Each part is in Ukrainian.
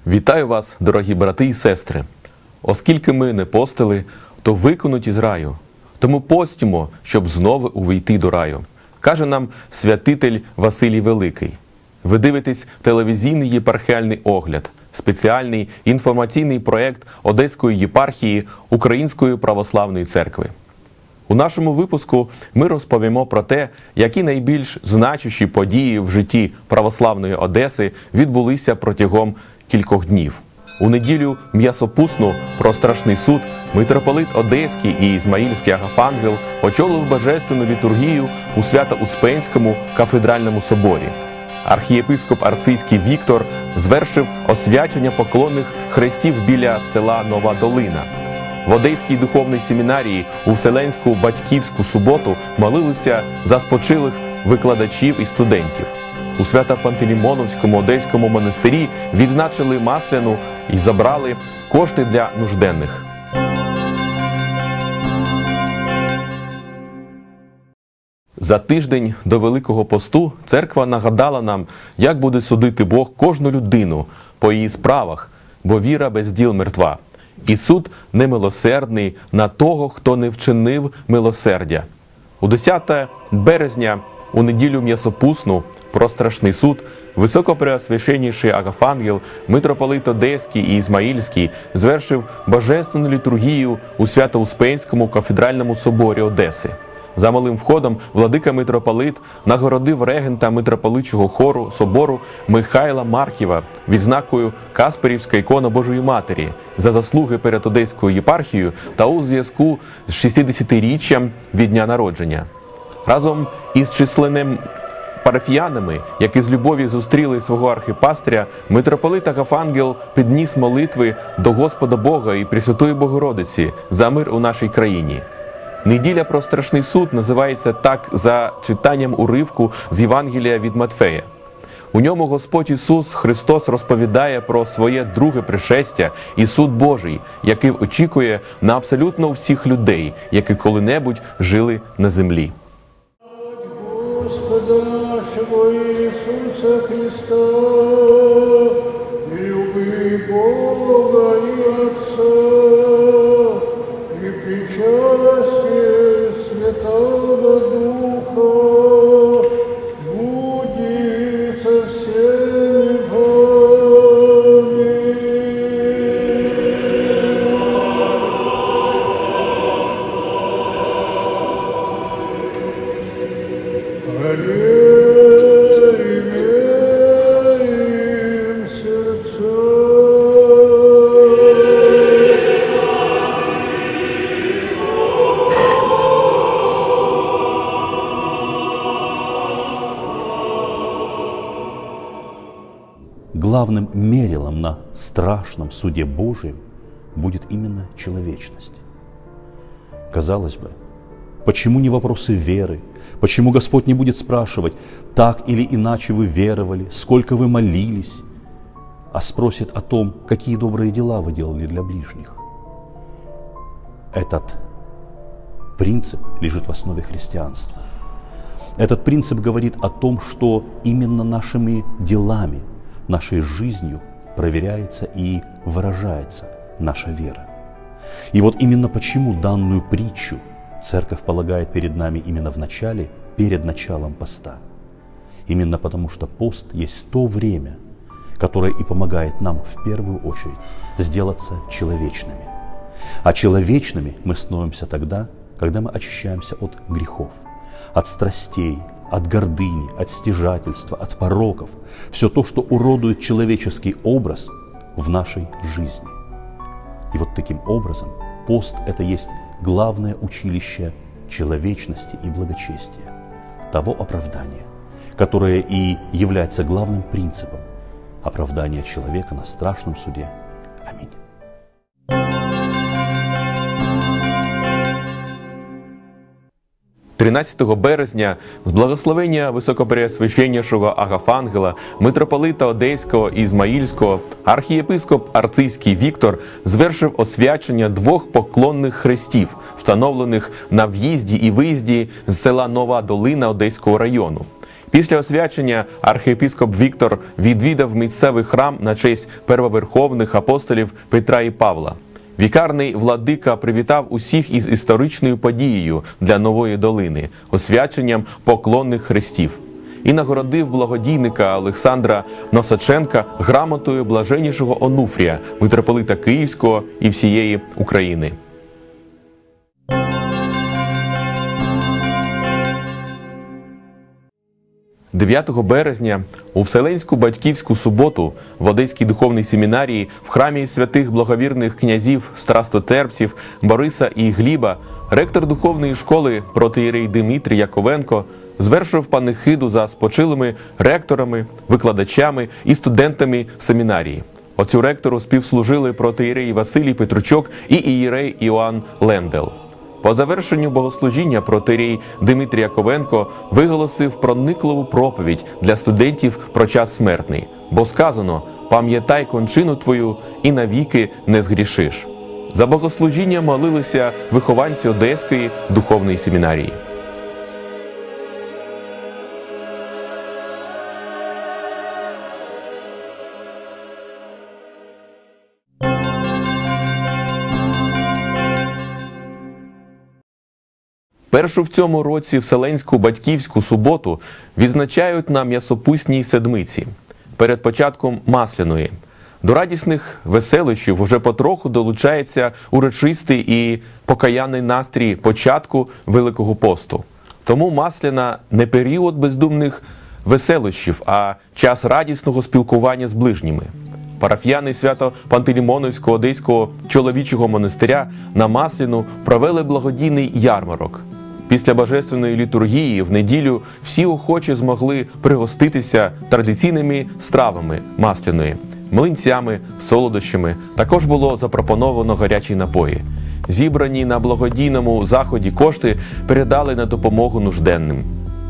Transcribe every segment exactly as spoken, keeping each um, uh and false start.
Вітаю вас, дорогі брати і сестри! Оскільки ми не постили, то виконуті з раю. Тому постимо, щоб знову увійти до раю. Каже нам святитель Василій Великий. Ви дивитесь телевізійний єпархіальний огляд, спеціальний інформаційний проєкт Одеської єпархії Української православної церкви. У нашому випуску ми розповімо про те, які найбільш значущі події в житті православної Одеси відбулися протягом кількох днів. У неділю м'ясопусну про страшний суд митрополит Одеський і Ізмаїльський Агафангел очолив божественну літургію у Свято-Успенському кафедральному соборі. Архієпископ Арцизький Віктор звершив освячення поклонних хрестів біля села Нова Долина. В Одеській духовній семінарії у Вселенську батьківську суботу молилися за спочилих викладачів і студентів. У Свято-Пантелеймоновському Одеському монастирі відзначили Масляну і забрали кошти для нужденних. За тиждень до Великого посту церква нагадала нам, як буде судити Бог кожну людину по її справах, бо віра без діл мертва. І суд немилосердний на того, хто не вчинив милосердя. У десяте березня, у неділю м'ясопусну, про страшний суд, високопреосвященніший Агафангел, митрополит Одеський і Ізмаїльський звершив божественну літургію у Свято-Успенському кафедральному соборі Одеси. За малим входом владика митрополит нагородив регента митрополичого хору собору Михайла Марківа відзнакою Касперівська ікона Божої Матері за заслуги перед Одеською єпархією та у зв'язку з шістдесятиріччям від дня народження. Разом із численним парафіянами, які з любові зустріли свого архипастиря, митрополит Агафангел підніс молитви до Господа Бога і Пресвятої Богородиці за мир у нашій країні. Неділя про страшний суд називається так за читанням уривку з Євангелія від Матфея. У ньому Господь Ісус Христос розповідає про своє друге пришестя і суд Божий, який очікує на абсолютно всіх людей, які коли-небудь жили на землі. Господа нашого Ісуса Христа, люби Бога і Отця, і причастие Святого Духа, буди со всеми вами. Имеем сердца. Главным мерилом на страшном суде Божьем будет именно человечность. Казалось бы, почему не вопросы веры? Почему Господь не будет спрашивать, так или иначе вы веровали, сколько вы молились, а спросит о том, какие добрые дела вы делали для ближних? Этот принцип лежит в основе христианства. Этот принцип говорит о том, что именно нашими делами, нашей жизнью проверяется и выражается наша вера. И вот именно почему данную притчу Церковь полагает перед нами именно в начале, перед началом поста. Именно потому, что пост есть то время, которое и помогает нам в первую очередь сделаться человечными. А человечными мы становимся тогда, когда мы очищаемся от грехов, от страстей, от гордыни, от стяжательства, от пороков. Все то, что уродует человеческий образ в нашей жизни. И вот таким образом пост – это есть главное училище человечности и благочестия, того оправдания, которое и является главным принципом оправдания человека на страшном суде. Аминь. тринадцятого березня з благословення високопреосвященнішого Агафангела, митрополита Одеського і Ізмаїльського, архієпископ Арцизький Віктор звершив освячення двох поклонних хрестів, встановлених на в'їзді і виїзді з села Нова Долина Одеського району. Після освячення архієпископ Віктор відвідав місцевий храм на честь первоверховних апостолів Петра і Павла. Вікарний владика привітав усіх із історичною подією для Нової Долини – освяченням поклонних хрестів. І нагородив благодійника Олександра Носаченка грамотою блаженнішого Онуфрія, митрополита Київського і всієї України. дев'ятого березня у Вселенську батьківську суботу в Одеській духовній семінарії в храмі святих благовірних князів страстотерпців Бориса і Гліба ректор духовної школи протоієрей Димитрій Яковенко звершив панихиду за спочилими ректорами, викладачами і студентами семінарії. Отцю ректору співслужили протоієрей Василій Петручок і ієрей Іоанн Лендел. По завершенню богослужіння протоієрей Димитрій Яковенко виголосив проникливу проповідь для студентів про час смертний, бо сказано «Пам'ятай кончину твою і навіки не згрішиш». За богослужіння молилися вихованці Одеської духовної семінарії. Першу в цьому році Вселенську батьківську суботу відзначають на М'ясопусній седмиці, перед початком Масляної. До радісних веселищів уже потроху долучається урочистий і покаянний настрій початку Великого посту. Тому Масляна не період бездумних веселищів, а час радісного спілкування з ближніми. Парафіяни Свято-Пантелеймоновського Одеського чоловічого монастиря на Масляну провели благодійний ярмарок. Після божественної літургії в неділю всі охочі змогли пригоститися традиційними стравами Масляної – млинцями, солодощами. Також було запропоновано гарячі напої. Зібрані на благодійному заході кошти передали на допомогу нужденним.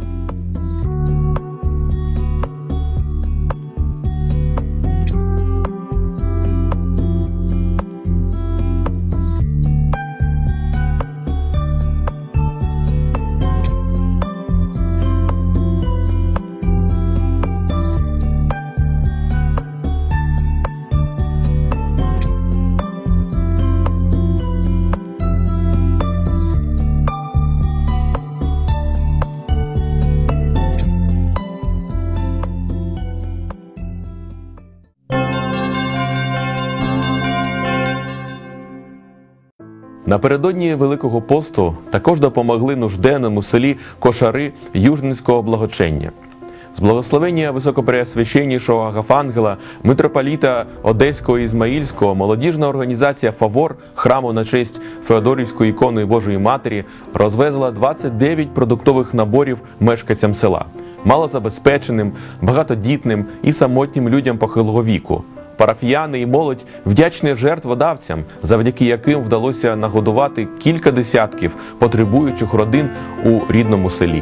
Напередодні Великого посту також допомогли нужденним у селі Кошари Южненського благочення. З благословення Високопреосвященнішого Агафангела, митрополіта Одеського і Ізмаїльського, молодіжна організація «Фавор» храму на честь Феодорівської ікони Божої Матері розвезла двадцять дев'ять продуктових наборів мешканцям села, малозабезпеченим, багатодітним і самотнім людям похилого віку. Парафіяни і молодь вдячні жертводавцям, завдяки яким вдалося нагодувати кілька десятків потребуючих родин у рідному селі.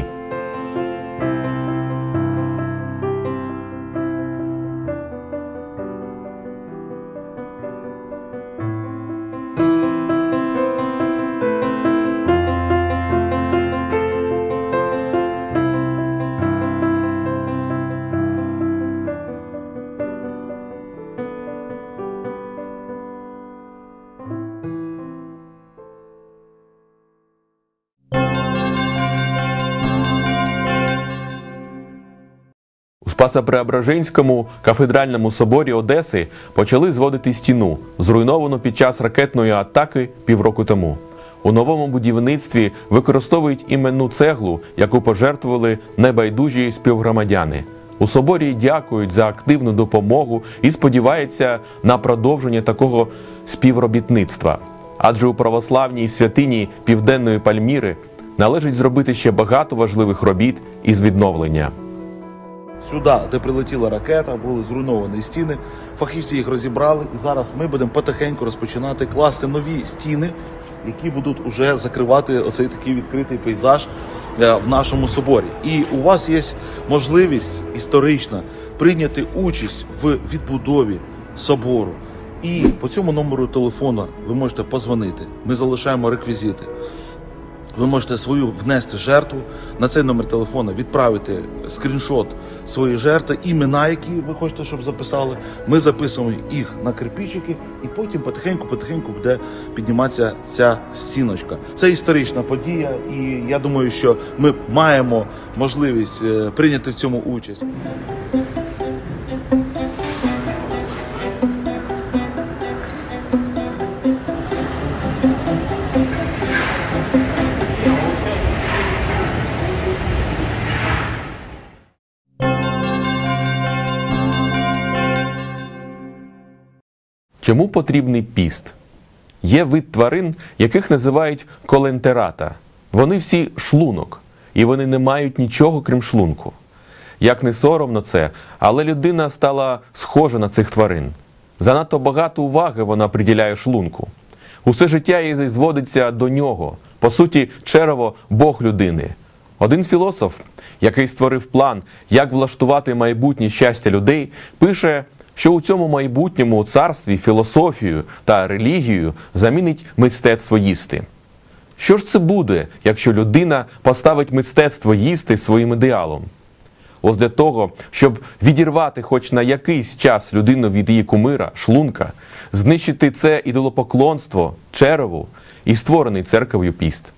У Спасо-Преображенському кафедральному соборі Одеси почали зводити стіну, зруйновану під час ракетної атаки півроку тому. У новому будівництві використовують іменну цеглу, яку пожертвували небайдужі співгромадяни. У соборі дякують за активну допомогу і сподіваються на продовження такого співробітництва. Адже у православній святині Південної Пальміри належить зробити ще багато важливих робіт із відновлення. Сюди, де прилетіла ракета, були зруйновані стіни, фахівці їх розібрали, і зараз ми будемо потихеньку розпочинати класти нові стіни, які будуть уже закривати оцей такий відкритий пейзаж в нашому соборі. І у вас є можливість історична прийняти участь в відбудові собору. І по цьому номеру телефону ви можете позвонити, ми залишаємо реквізити. Ви можете свою внести жертву, на цей номер телефона відправити скріншот своєї жертви, імена, які ви хочете, щоб записали. Ми записуємо їх на кирпичики, і потім потихеньку-потихеньку буде підніматися ця стіночка. Це історична подія, і я думаю, що ми маємо можливість е, прийняти в цьому участь. Чому потрібний піст? Є вид тварин, яких називають колентерата. Вони всі шлунок, і вони не мають нічого, крім шлунку. Як не соромно це, але людина стала схожа на цих тварин. Занадто багато уваги вона приділяє шлунку. Усе життя їй зводиться до нього. По суті, черево – Бог людини. Один філософ, який створив план, як влаштувати майбутнє щастя людей, пише, що у цьому майбутньому царстві філософію та релігію замінить мистецтво їсти. Що ж це буде, якщо людина поставить мистецтво їсти своїм ідеалом? Ось для того, щоб відірвати хоч на якийсь час людину від її кумира, шлунка, знищити це ідолопоклонство, череву і створений церков'ю піст.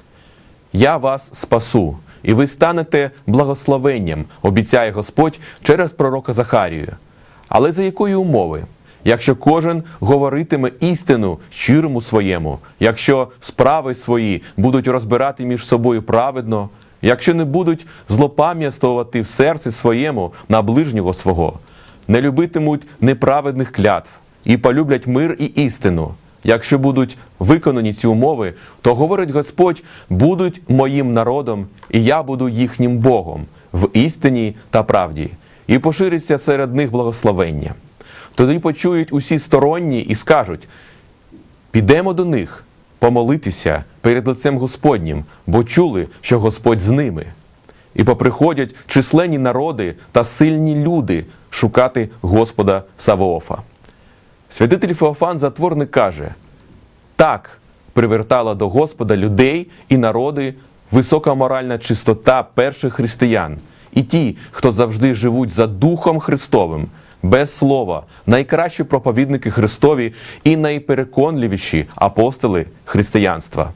«Я вас спасу, і ви станете благословенням», обіцяє Господь через пророка Захарію. Але за якої умови? Якщо кожен говоритиме істину щирому своєму, якщо справи свої будуть розбирати між собою праведно, якщо не будуть злопам'ятствувати в серці своєму на ближнього свого, не любитимуть неправедних клятв і полюблять мир і істину. Якщо будуть виконані ці умови, то, говорить Господь, будуть моїм народом, і я буду їхнім Богом в істині та правді. І пошириться серед них благословення. Тоді почують усі сторонні і скажуть: підемо до них, помолитися перед лицем Господнім, бо чули, що Господь з ними. І поприходять численні народи та сильні люди шукати Господа Савоофа. Святитель Феофан Затворник каже: так привертала до Господа людей і народи висока моральна чистота перших християн, і ті, хто завжди живуть за Духом Христовим, без слова, найкращі проповідники Христові і найпереконливіші апостоли християнства.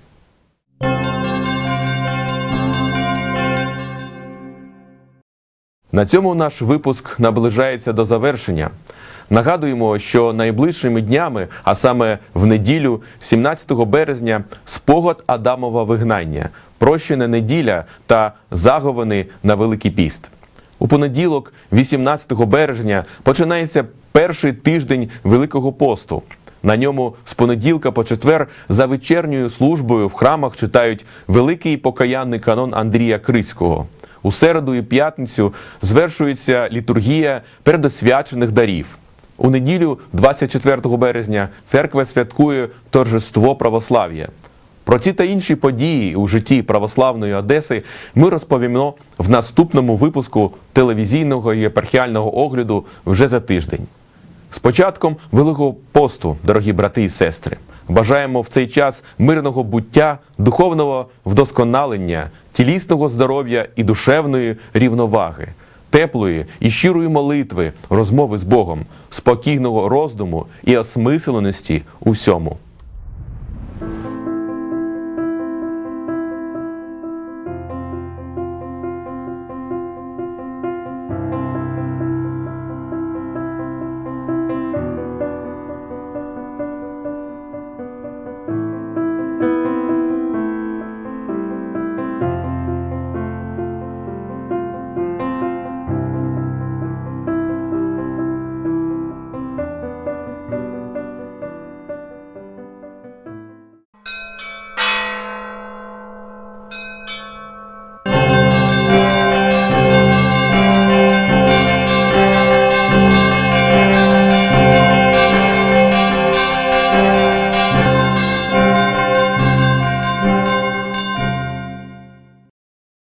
На цьому наш випуск наближається до завершення. Нагадуємо, що найближчими днями, а саме в неділю, сімнадцятого березня, спогад Адамова вигнання, прощена неділя та заговини на Великий піст. У понеділок, вісімнадцятого березня, починається перший тиждень Великого посту. На ньому з понеділка по четвер за вечірньою службою в храмах читають великий покаянний канон Андрія Крицького. У середу і п'ятницю звершується літургія передосвячених дарів. У неділю, двадцять четвертого березня, церква святкує торжество православ'я. Про ці та інші події у житті православної Одеси ми розповімо в наступному випуску телевізійного єпархіального огляду вже за тиждень. З початком Великого посту, дорогі брати і сестри! Бажаємо в цей час мирного буття, духовного вдосконалення, тілісного здоров'я і душевної рівноваги, теплої і щирої молитви, розмови з Богом, спокійного роздуму і осмисленості у всьому.